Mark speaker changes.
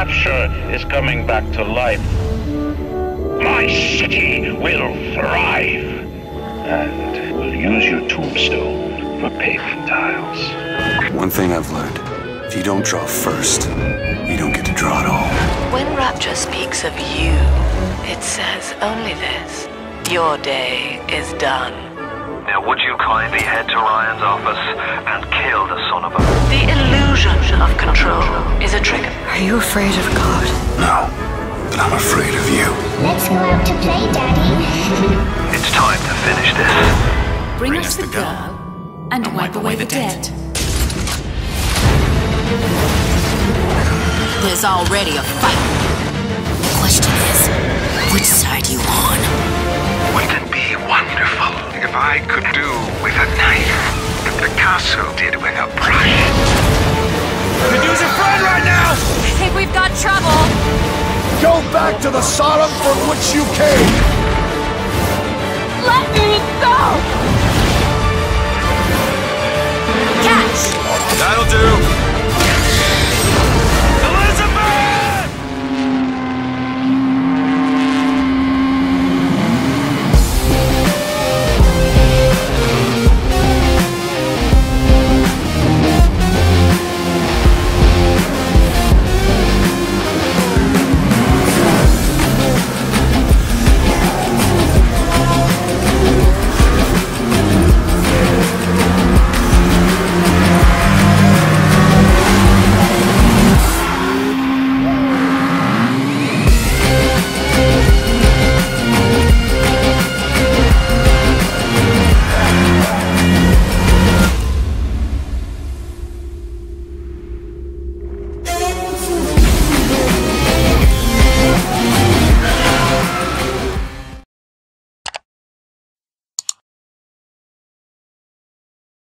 Speaker 1: capture is coming back to life. My city will thrive. And we'll use your tombstone for paving tiles.
Speaker 2: One thing I've learned, if you don't draw first, you don't get to draw at all.
Speaker 3: When Rapture speaks of you, it says only this. Your day is done.
Speaker 4: Now would you kindly head to Ryan's office and kill the son of a...
Speaker 3: The illusion of control is a trick.
Speaker 5: Are you afraid of God?
Speaker 2: No, but I'm afraid of you.
Speaker 6: Let's go out to play, Daddy.
Speaker 4: It's time to finish this.
Speaker 5: Bring us the girl and wipe away the debt. There's already a fight. The question is, which side you on?
Speaker 7: Wouldn't it be wonderful if I could do with a knife what Picasso did with a brush?
Speaker 8: Could use a friend right now!
Speaker 5: I think we've got trouble.
Speaker 8: Go back to the Sodom from which you came!
Speaker 5: Let me go! Catch!
Speaker 8: That'll do!